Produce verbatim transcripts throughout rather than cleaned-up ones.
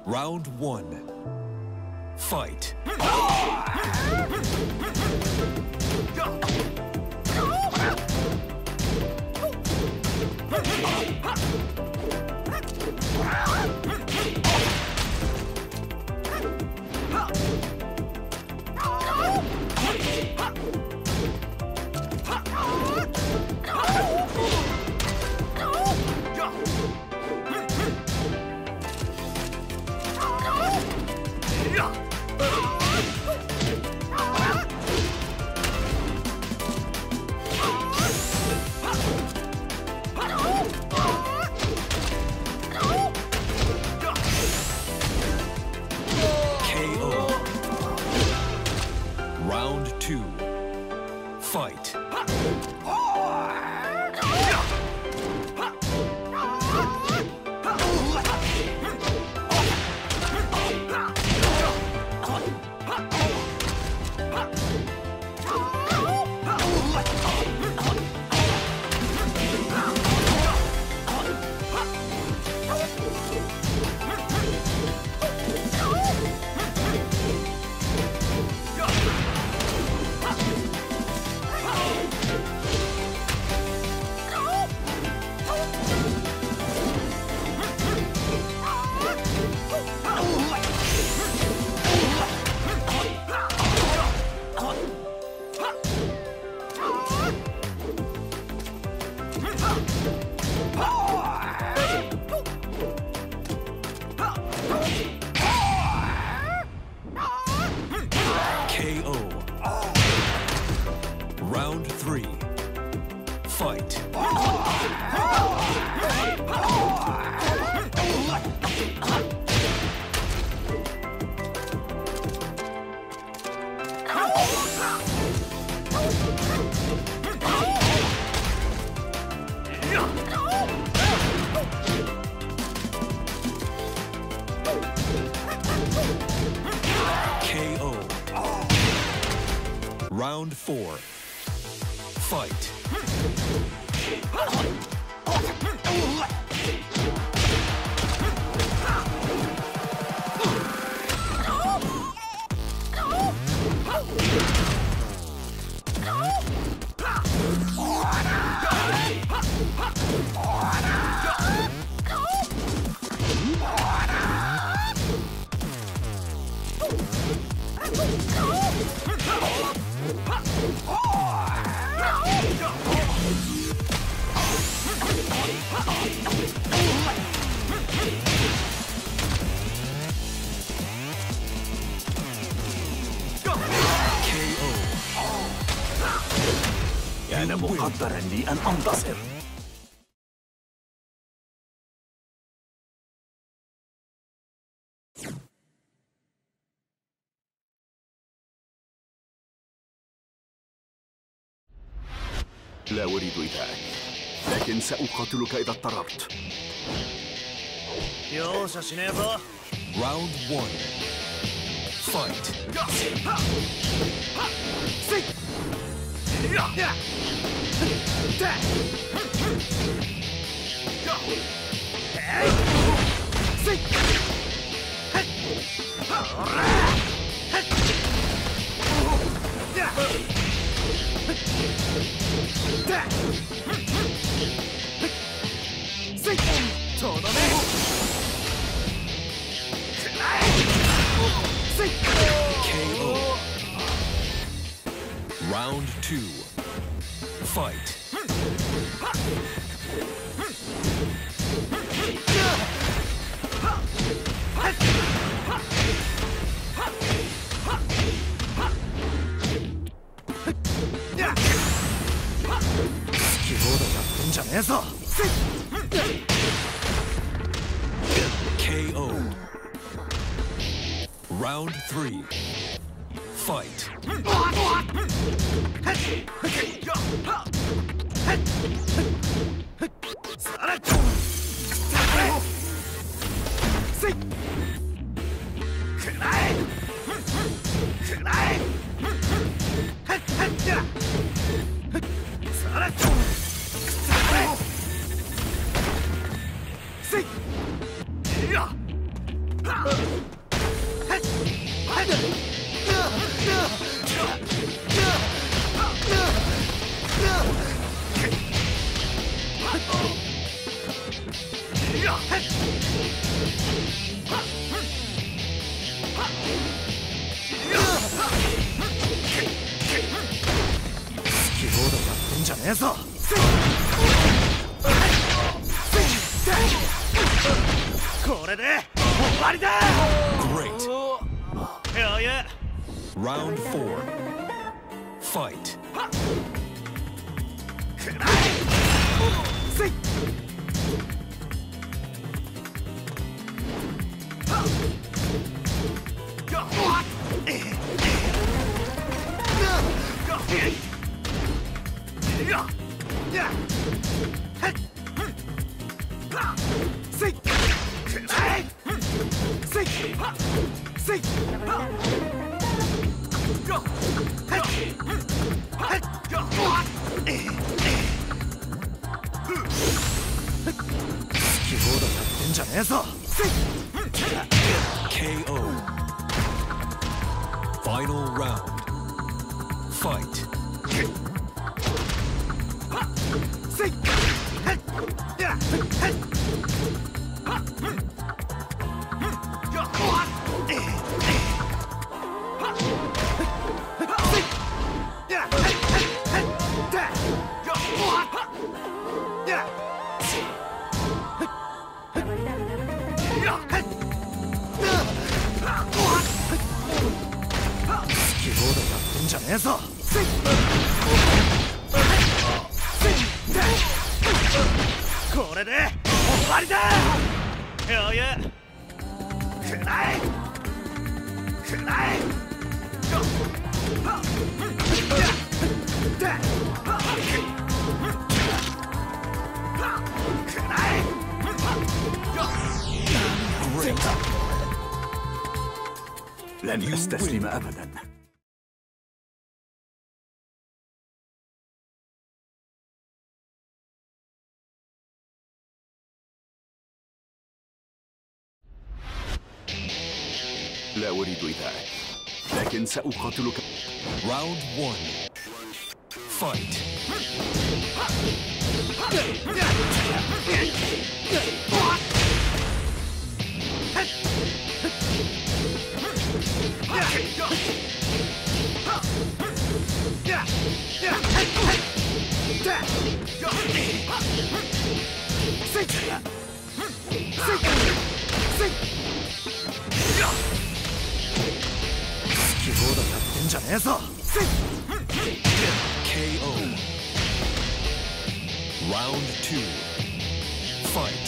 Round one. Fight. Round two. Fight. K O. Round three. Fight. K O. Round four. Fight. كان مقدرا لي أن أنتصر. لا أريد إيذائك، لكن سأقاتلك إذا اضطررت. Round one. Fight. K O. Round two. Fight. K O. Round three. Fight. じゃねえぞ。これで終わりだ。 Great. Hell yeah. Round four. Fight. K O. Final round. Fight. これで終わりだ。Hell yeah. くらえくらえ。 لن أستسلم أبداً. لا أريد إيذائك، لكن سأقاتلك. Round one. Fight. K O. Round two. Fight.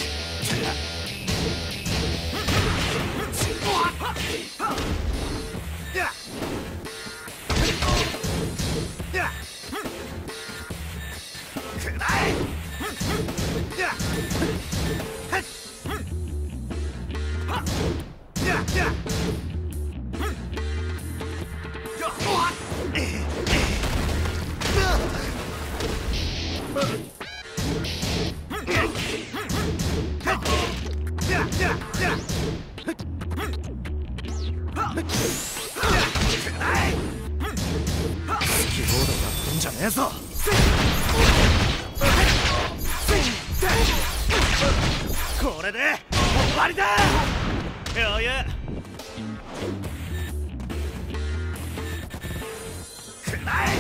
これで終わりだ。Hell yeah. くらえ。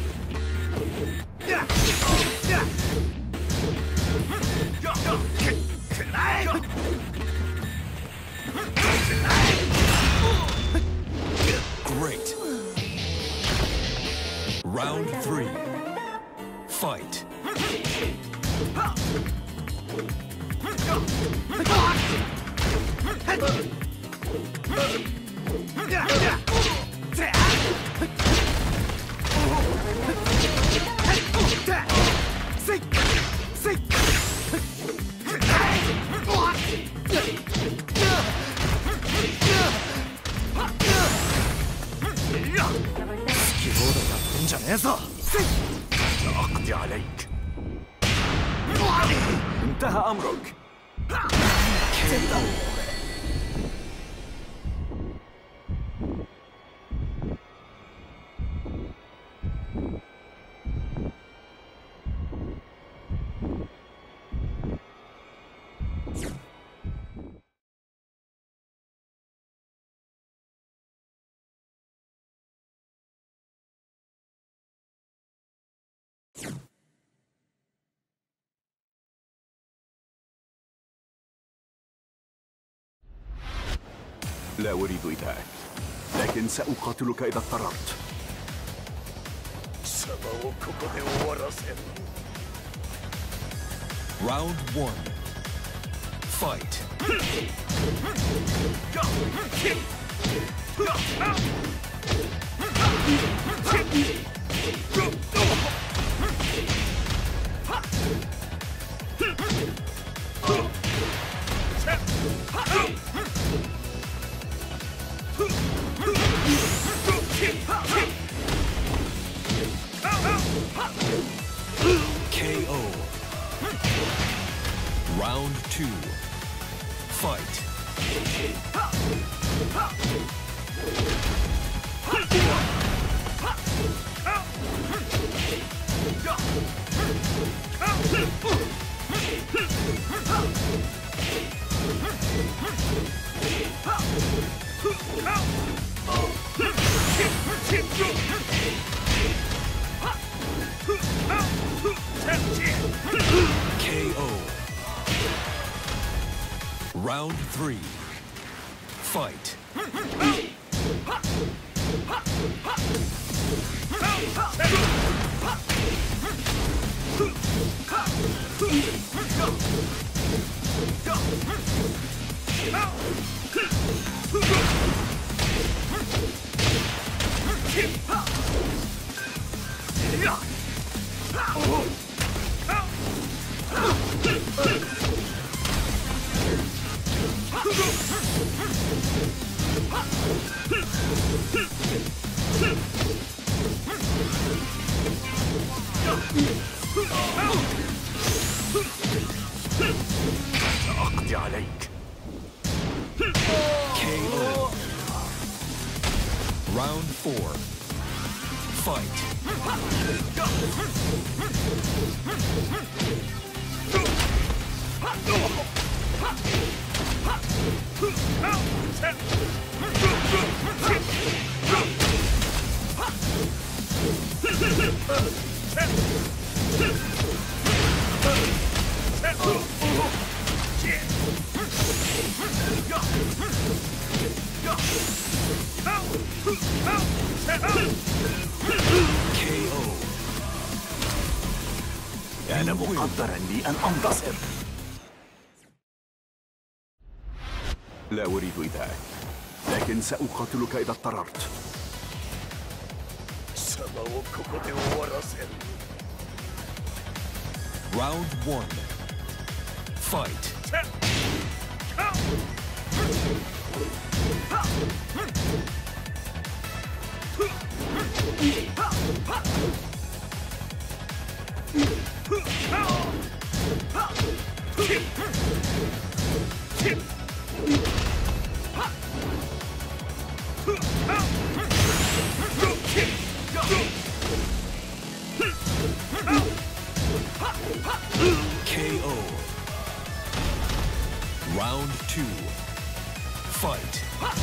くらえ。 Great. Round three. Fight. سأقضي عليك. انتهى أمرك. لا أريد ذاك، لكن سأقاتلك إذا اضطررت. 貴様をここで終わらせる。 Round one. Fight. K O. Round two. Fight. K O. Round three. Fight. سأقضي عليك. K O. Round four. Fight. K O. كان مقدرا لي أن أنتصر. لا أريد ذاك، لكن سأقاتلك إذا اضطررت. 貴様をここで終わらせる。 Round one. Fight. K O. Round two. Fight.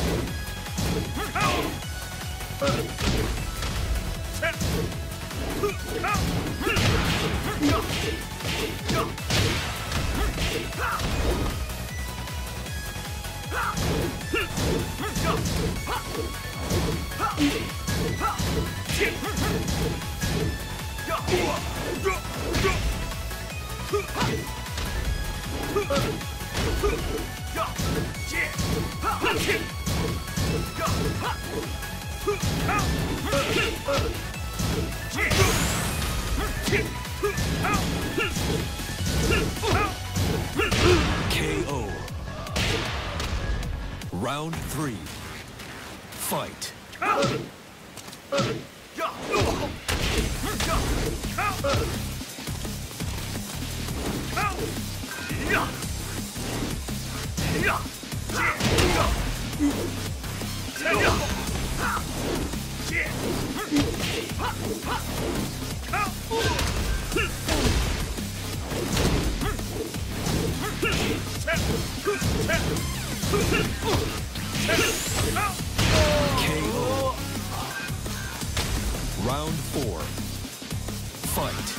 K O. Round three. Fight. K O. Round four. Fight.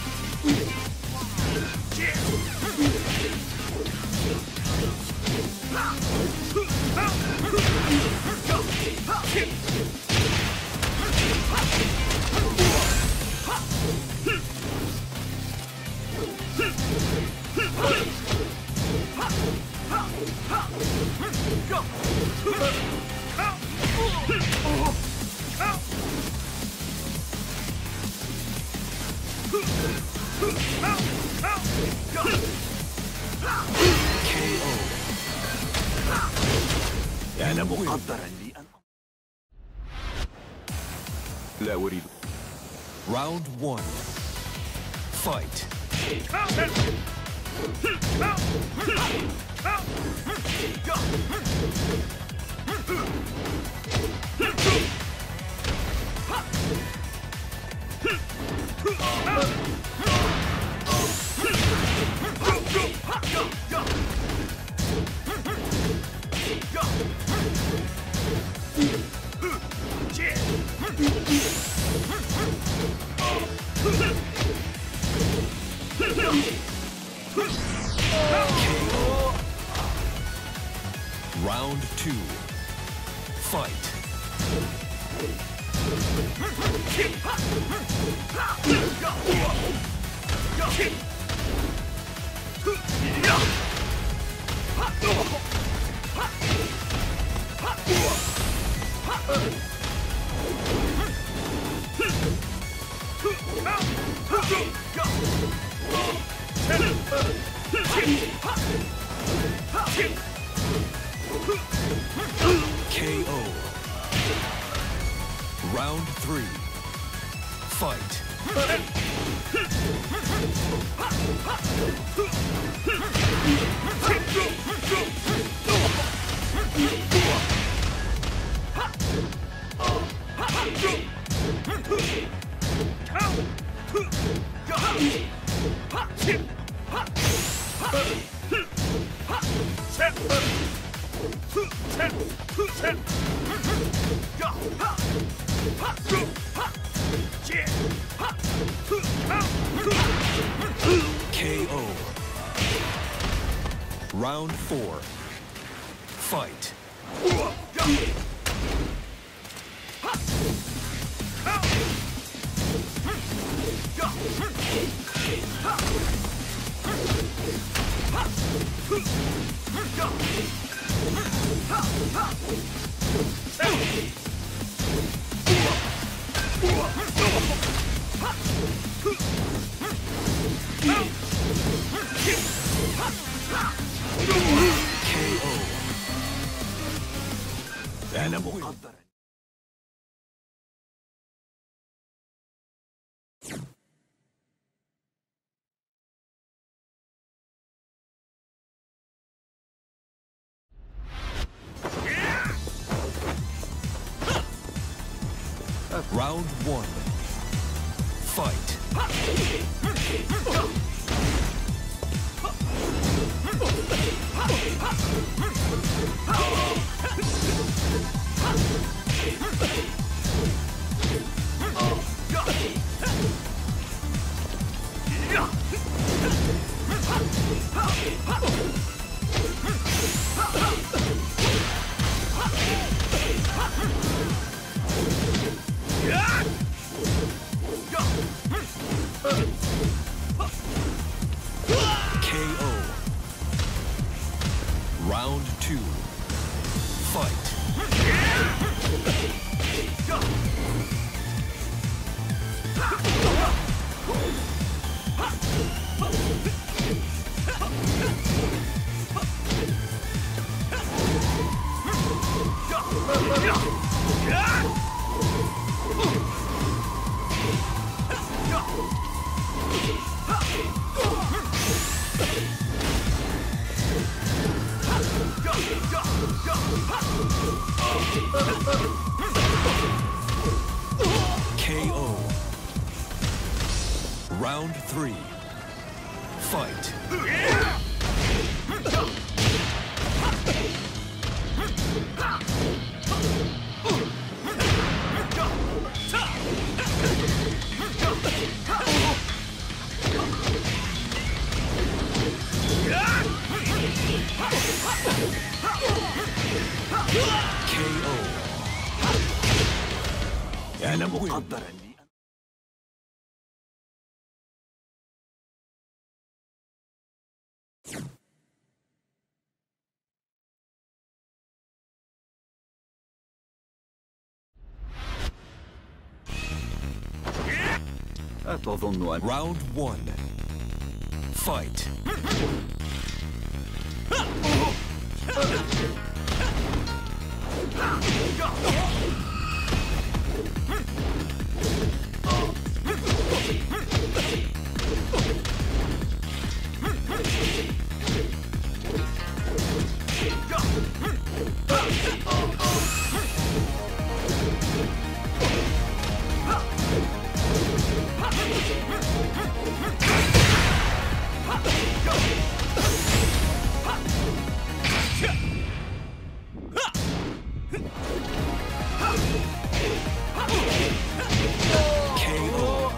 كان مقدرا لي أن لا أريد. Round one. Fight. Round two. Fight. K O. Round three. Fight. K O. Round four. Fight. K O. كان مقدرا. Round one. Fight. K O. Round two. Fight. K O. Round three. Fight. K O. كان You win. مقدرا لي. أتظن أن Round one. Fight. K O.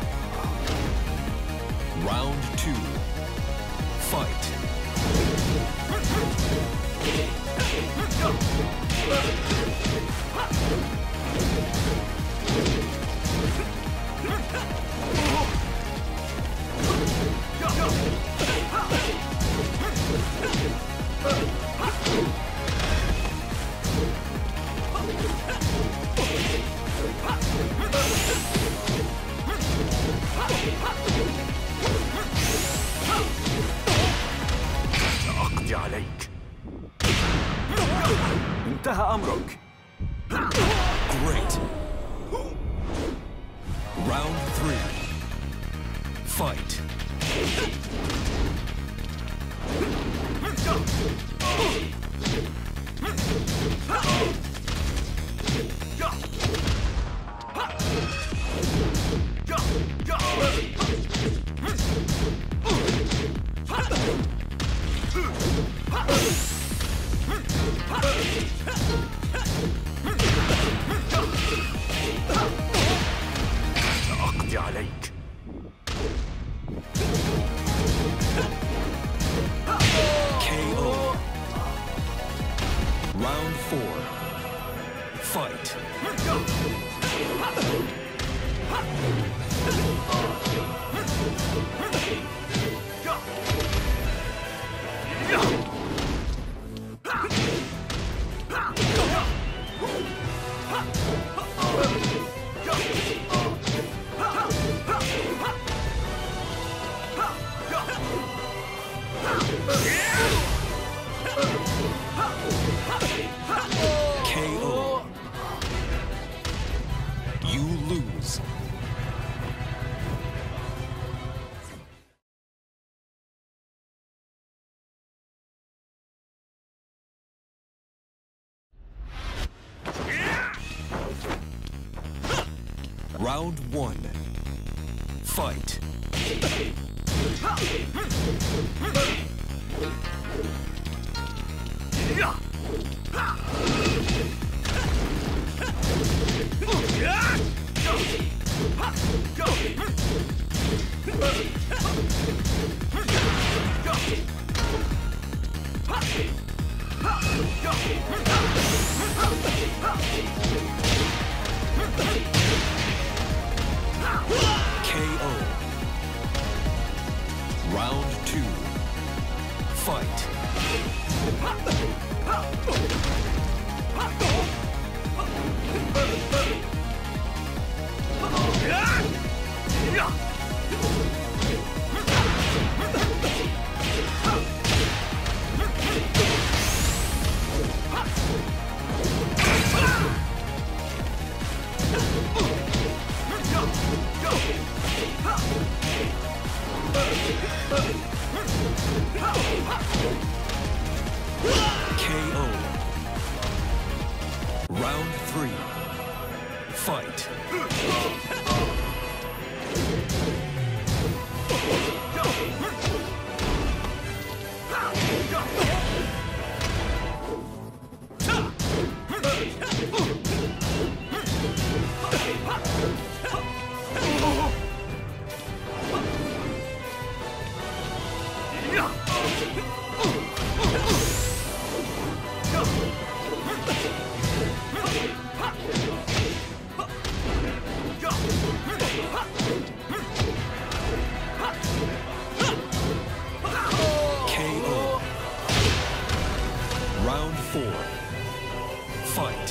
Round two. Fight. سأقضي عليك. انتهى أمرك. Great. Round three. Fight. سأقضي عليك. K O. Round four. Fight. K O. You lose. Round one. Fight. K O. Round two. Fight. K O. Round three. Fight.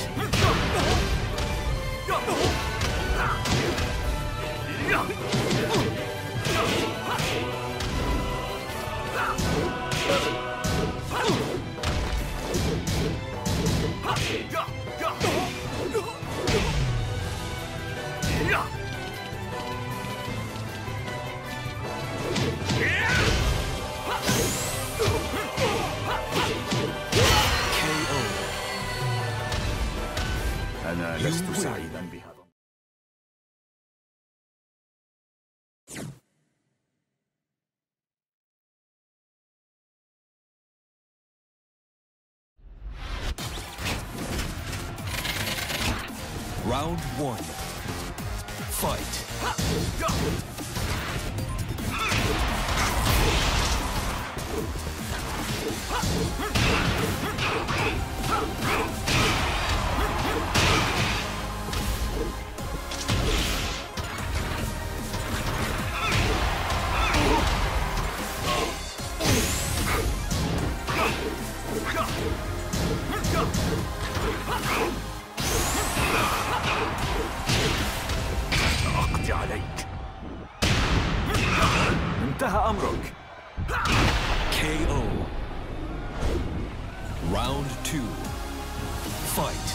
Fight. أنا لست سعيدا بهذا. Round one. Fight. أقضي عليك. انتهى أمرك. K O. Round two. Fight.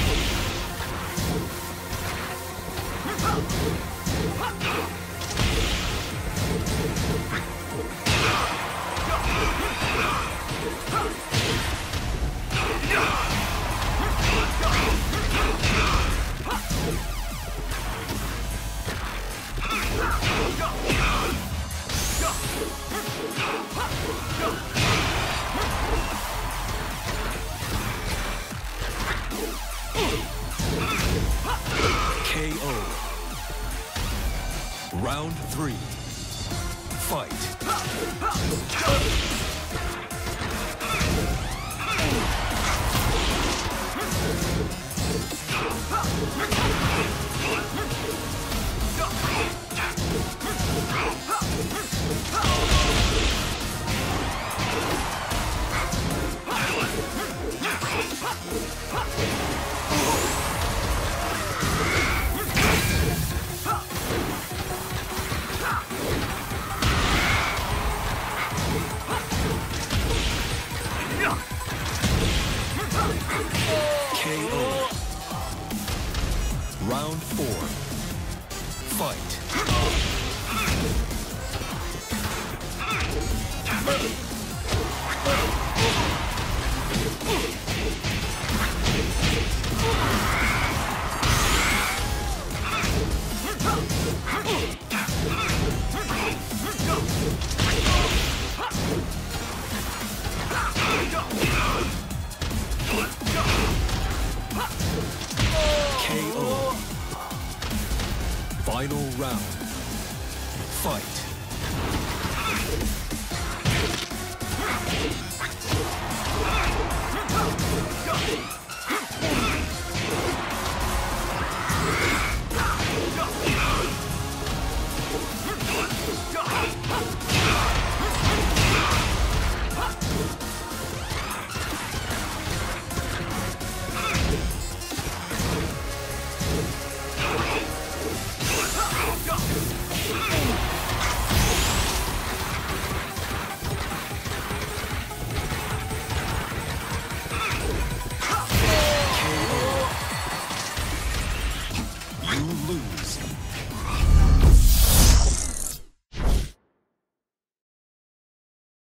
K O. Round three. Fight. K O. Round four. Fight. K O. Final round. Fight. You lose.